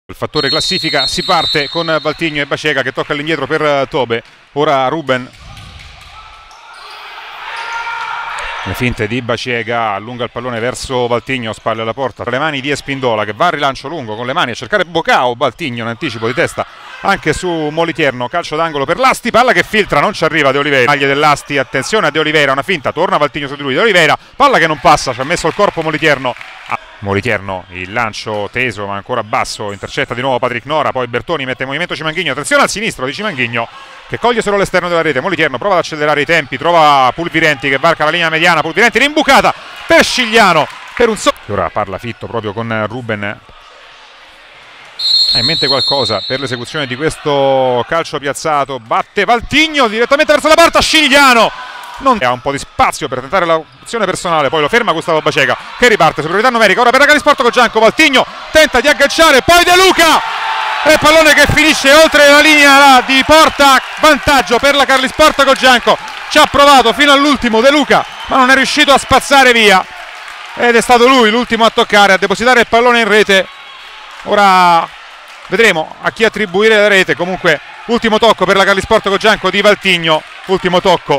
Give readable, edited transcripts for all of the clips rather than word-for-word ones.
Il fattore classifica, si parte con Valtigno e Bacega che tocca all'indietro per Tobe. Ora Ruben. Le finte di Bacega, allunga il pallone verso Valtigno, spalle alla porta, tra le mani di Espindola che va al rilancio lungo con le mani a cercare Bocao. Valtigno in anticipo di testa anche su Molitierno, calcio d'angolo per Lasti, palla che filtra, non ci arriva De Oliveira. Maglie dell'Asti, attenzione a De Oliveira, una finta, torna Valtigno su di lui, De Oliveira, palla che non passa, ci ha messo il corpo Molitierno. Molitierno, il lancio teso ma ancora basso, intercetta di nuovo Patrick Nora, poi Bertoni mette in movimento Cimanghigno, attenzione al sinistro di Cimanghigno che coglie solo all'esterno della rete. Molitierno prova ad accelerare i tempi, trova Pulvirenti che varca la linea mediana, Pulvirenti rimbucata per Scigliano per un ora parla Fitto proprio con Ruben, ha in mente qualcosa per l'esecuzione di questo calcio piazzato, batte Valtigno direttamente verso la porta, Scigliano non ha un po' di spazio per tentare l'azione personale, poi lo ferma Gustavo Bacega che riparte, superiorità numerica, ora per la Calisporto Cogianco, Valtigno tenta di agganciare, poi De Luca e pallone che finisce oltre la linea di porta, vantaggio per la Carlisport Cogianco. Ci ha provato fino all'ultimo De Luca ma non è riuscito a spazzare via ed è stato lui l'ultimo a toccare, a depositare il pallone in rete. Ora vedremo a chi attribuire la rete, comunque ultimo tocco per la Carlisport Cogianco di Valtigno, ultimo tocco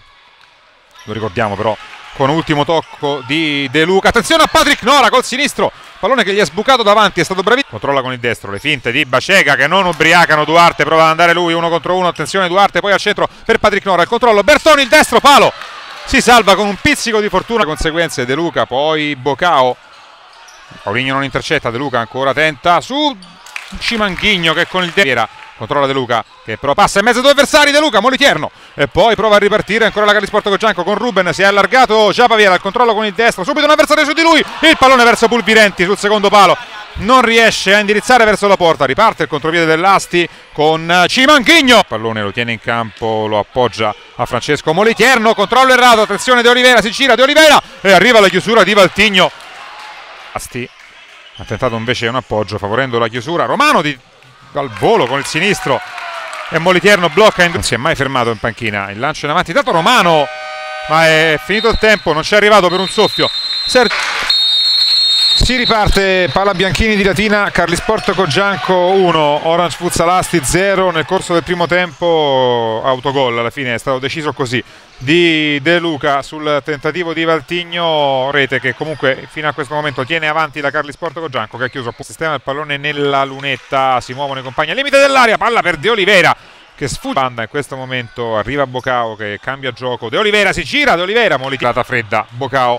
lo ricordiamo però con ultimo tocco di De Luca, attenzione a Patrick Nora col sinistro, pallone che gli è sbucato davanti, è stato bravissimo, controlla con il destro, le finte di Bacega che non ubriacano Duarte, prova ad andare lui uno contro uno, attenzione Duarte, poi al centro per Patrick Nora, il controllo, Bertoni il destro, palo, si salva con un pizzico di fortuna, conseguenze De Luca, poi Bocao, Paulinho non intercetta, De Luca ancora tenta su Cimanghigno che con il destro controlla De Luca che però passa in mezzo a due avversari, De Luca, Molitierno e poi prova a ripartire ancora la Carlisport Cogianco con Ruben, si è allargato Giapaviera, il controllo con il destro, subito un avversario su di lui, il pallone verso Pulvirenti sul secondo palo, non riesce a indirizzare verso la porta, riparte il contropiede dell'Asti con Cimanghigno, il pallone lo tiene in campo, lo appoggia a Francesco Molitierno, controllo errato, attenzione De Oliveira, si gira De Oliveira e arriva la chiusura di Valtigno. Asti ha tentato invece un appoggio favorendo la chiusura, Romano al volo con il sinistro e Molitierno blocca, non si è mai fermato in panchina, il lancio in avanti dato Romano ma è finito il tempo, non ci è arrivato per un soffio. Si riparte, palla Bianchini di Latina, Carlisport Cogianco 1, Orange Fuzzalasti 0 nel corso del primo tempo, autogol alla fine è stato deciso così di De Luca sul tentativo di Valtigno, rete che comunque fino a questo momento tiene avanti la Carlisport Cogianco che ha chiuso, sistema il pallone nella lunetta, si muovono i compagni al limite dell'area, palla per De Oliveira che sfugge banda in questo momento, arriva Bocao che cambia gioco, De Oliveira si gira, De Oliveira, Molitierno fredda, Bocao,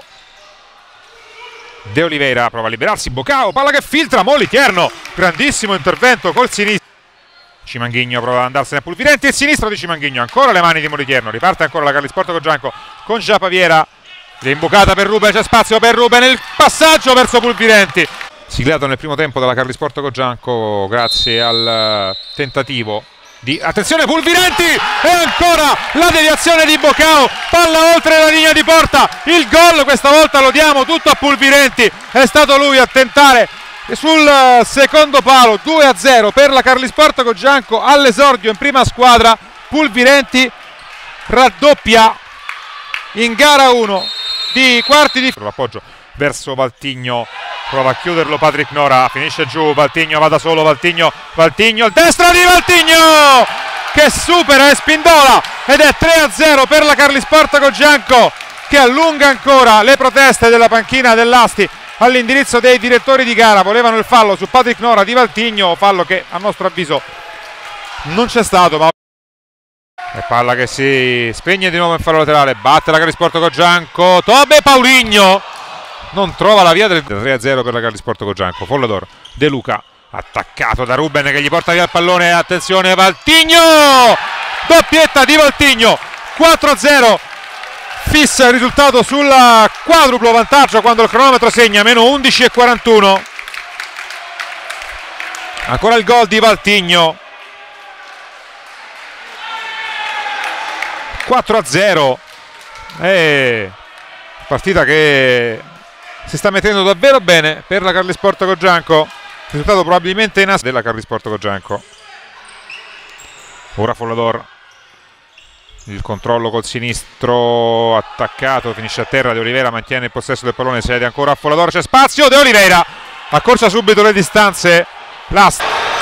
De Oliveira prova a liberarsi, Bocao, palla che filtra, Molitierno, grandissimo intervento col sinistro, Cimanghigno prova ad andarsene a Pulvirenti, il sinistro di Cimanghigno, ancora le mani di Molitierno, riparte ancora la Carlisport Cogianco con Giapaviera, l'imbucata per Ruben, c'è spazio per Ruben, il passaggio verso Pulvirenti, siglato nel primo tempo dalla Carlisport Cogianco grazie al tentativo di, attenzione Pulvirenti e ancora la deviazione di Bocao, palla oltre la linea di porta, il gol questa volta lo diamo tutto a Pulvirenti, è stato lui a tentare sul secondo palo, 2-0 per la Carlisport Cogianco all'esordio in prima squadra, Pulvirenti raddoppia in gara 1 di quarti di l'appoggio verso Valtigno, prova a chiuderlo Patrick Nora, finisce giù, Valtigno va da solo, Valtigno, il destro di Valtigno che supera Espindola ed è 3-0 per la Carlisport Cogianco che allunga ancora le proteste della panchina dell'Asti all'indirizzo dei direttori di gara, volevano il fallo su Patrick Nora di Valtigno, fallo che a nostro avviso non c'è stato, ma è palla che si spegne di nuovo in fallo laterale, batte la Carlisport Cogianco, Tobe Paulinho non trova la via del 3-0 per la Carlisport Cogianco, Follador, De Luca attaccato da Ruben che gli porta via il pallone, attenzione Valtigno, doppietta di Valtigno, 4-0, fissa il risultato sul quadruplo vantaggio quando il cronometro segna meno 11:41, ancora il gol di Valtigno, 4-0, partita che si sta mettendo davvero bene per la Carlisport Cogianco, risultato probabilmente in della Carlisport Cogianco. Ora Follador, il controllo col sinistro, attaccato, finisce a terra, De Oliveira mantiene il possesso del pallone, cede ancora a Follador, c'è spazio, De Oliveira accorcia subito le distanze Last.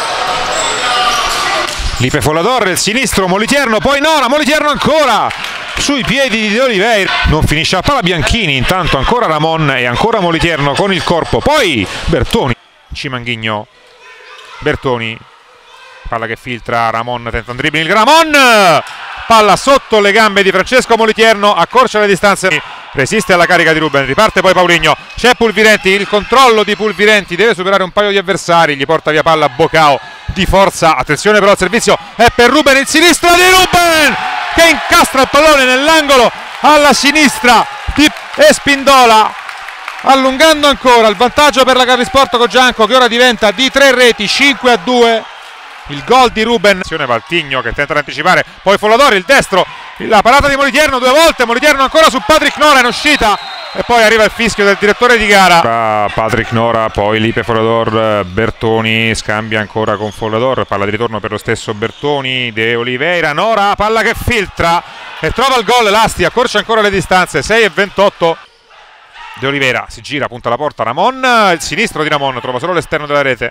Lipe Follador, il sinistro, Moliterno, poi Nora, Moliterno ancora sui piedi di De Oliveira, non finisce la palla Bianchini, intanto ancora Ramon e ancora Moliterno con il corpo, poi Bertoni, Cimanghigno, Bertoni, palla che filtra, Ramon tenta un dribbling, Ramon, palla sotto le gambe di Francesco Moliterno, accorcia le distanze, resiste alla carica di Ruben, riparte poi Paulinho, c'è Pulvirenti, il controllo di Pulvirenti, deve superare un paio di avversari, gli porta via palla Bocao di forza, attenzione però al servizio, è per Ruben, il sinistro di Ruben che incastra il pallone nell'angolo alla sinistra di Espindola, allungando ancora il vantaggio per la Carlisport Cogianco che ora diventa di 3 reti, 5-2. Il gol di Ruben, Valtigno che tenta di anticipare, poi Follador, il destro, la parata di Moliterno 2 volte, Moliterno ancora su Patrick Nora in uscita e poi arriva il fischio del direttore di gara. Patrick Nora, poi Lipe Follador, Bertoni scambia ancora con Follador, palla di ritorno per lo stesso Bertoni, De Oliveira, Nora, palla che filtra e trova il gol, Lasti accorcia ancora le distanze, 6-28. De Oliveira si gira, punta alla porta, Ramon, il sinistro di Ramon, trova solo l'esterno della rete.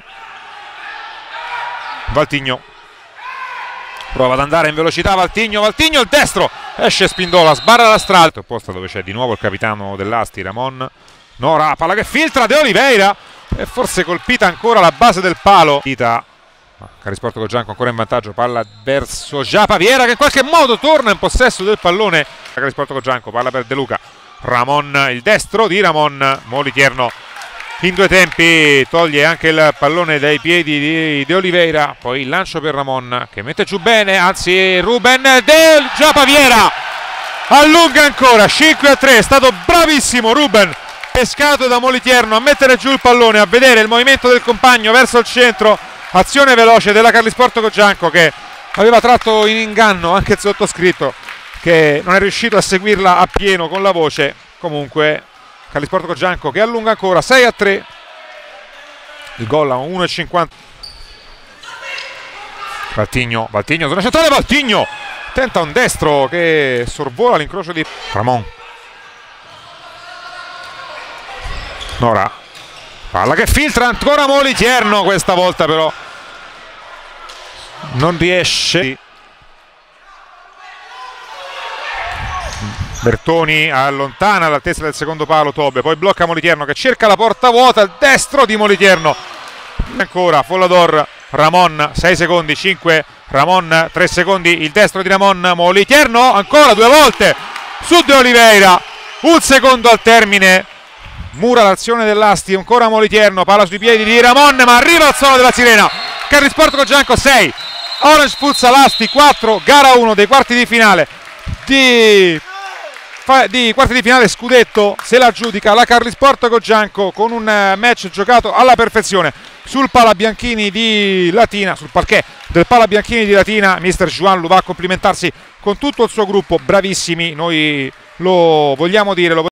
Valtigno prova ad andare in velocità, Valtigno il destro, esce Spindola, sbarra la strada opposta dove c'è di nuovo il capitano dell'Asti, Ramon, Nora, palla che filtra, De Oliveira e forse colpita ancora la base del palo. Carlisport Cogianco ancora in vantaggio, palla verso Giapaviera che in qualche modo torna in possesso del pallone. Carlisport Cogianco, palla per De Luca, Ramon, il destro di Ramon, Moliterno in 2 tempi toglie anche il pallone dai piedi di De Oliveira, poi il lancio per Ramon che mette giù bene, anzi Ruben, Giapaviera allunga ancora, 5-3, è stato bravissimo Ruben, pescato da Moliterno a mettere giù il pallone, a vedere il movimento del compagno verso il centro, azione veloce della Carlisport Cogianco che aveva tratto in inganno anche il sottoscritto che non è riuscito a seguirla a pieno con la voce. Comunque Carlisport Cogianco che allunga ancora, 6-3, il gol a 1,50. Valtigno, zona centrale, Valtigno tenta un destro che sorvola l'incrocio di Ramon. Nora, palla che filtra ancora Moliterno, questa volta però non riesce. Bertoni allontana all'altezza del secondo palo Tobe, poi blocca Moliterno che cerca la porta vuota, il destro di Moliterno. Ancora Follador, Ramon, 6 secondi, 5, Ramon, 3 secondi, il destro di Ramon, Moliterno, ancora 2 volte su De Oliveira, un secondo al termine, mura l'azione dell'Asti, ancora Moliterno, palla sui piedi di Ramon, ma arriva al suono della sirena. Carlisport Cogianco 6, Orange Futsal Asti 4, gara 1 dei quarti di finale di quarti di finale scudetto, se la aggiudica la Carlisport Cogianco con un match giocato alla perfezione sul Pala Bianchini di Latina, sul parquet del Pala Bianchini di Latina. Mister Juan lo va a complimentarsi con tutto il suo gruppo, bravissimi, noi lo vogliamo dire,